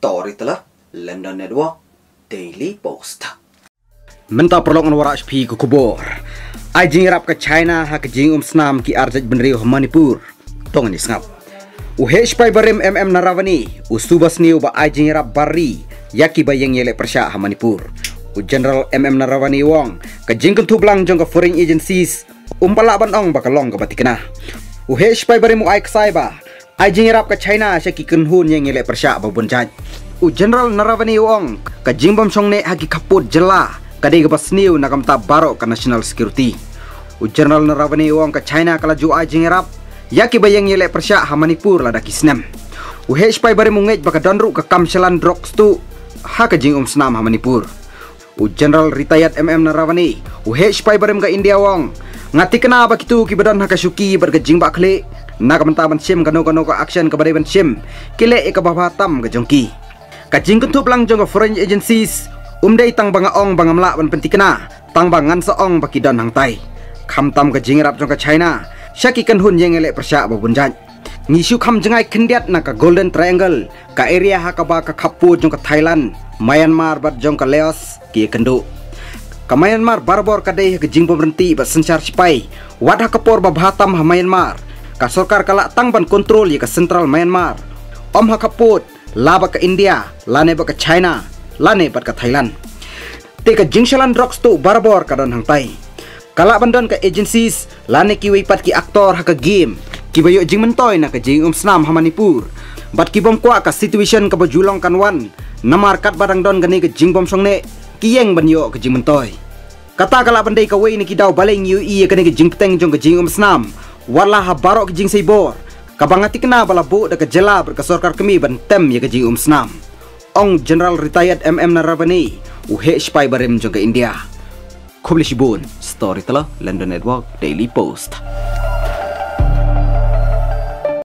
Storyteller London Network Daily Post. Menta perlongan warak pi ke kubur. Ai jing rap ke China ha ke jing snam ki arjat benriu Manipur. Tong ni ngap. Uhesh pai barim naravani. Usubas niu ba ai jing rap bari yaki bayang yele persya ha Manipur. General naravani wong ke jing kentu blang jong ke foreign agencies umpala ban ong ba kalong ke batikna. Uhesh pai barim ai ksai ba. Ai jing rap ke China syaki kenhun yang yele persya ba bunjaj. General naravani wong ke jing bom songne haki kaput jela kadai ke basniu nakam ta barok ke national security. General naravani wong ke China kala ju ai jing rap yaki bayang yele persya ha Manipur lada kisnem. Uhesh pai bare mungej baka donru ke kamselan drogs tu ha ke jing snam ha Manipur. General retired naravani uhesh pai bare ke India wong ngati kena bakitu ki badan ha kasuki ber ke jing bakle nakam ta ban sim kano ke action ke bare ban sim kile e ke babatam ke jongki. Ka jing kentu blang jong ke foreign agencies umdai tang banga ong banga mla ban pentikena tang bangan seong baki don hang tai. Kamtam ke jing rap jong ke China syaki kan hun yang elek persya babunjan ngisu kham jengai kendiat na ka golden triangle ka area ha ka ba ka khapu jong ke Thailand Myanmar bat jong ke Laos ki kendu ka Myanmar barbor ka dei ke jing pemerintah bat sencar sipai wad ha kapor ba Batam ha Myanmar ka sarkar kala tang ban kontrol ye ka central Myanmar om ha kaput laba ke India lane ba ke China lane bat ke Thailand te ka jingsalan drugs tu barbor ka don hang tai kala bandon ke agencies lane ki wipat ki aktor ha ke game ki bayo jing mentoy na ke jing snam ha Manipur bat ki bom kwa ka situation ka bajulong kanwan namar kat barang don gani ke jing bom songne ki yeng banyo ke jing mentoy kata kala bandai ka wei ni ki daw baleng yu i ke ni ke jing peteng jong ke jing snam wala ha barok ke jing seibor kabangati kena bala bu da ke jela ber ke sarkar kemi ban tem ye ke jing snam ong general retired naravani uhesh pai barem jong ke India. Kubli Shibun, Storyteller, London Network, Daily Post.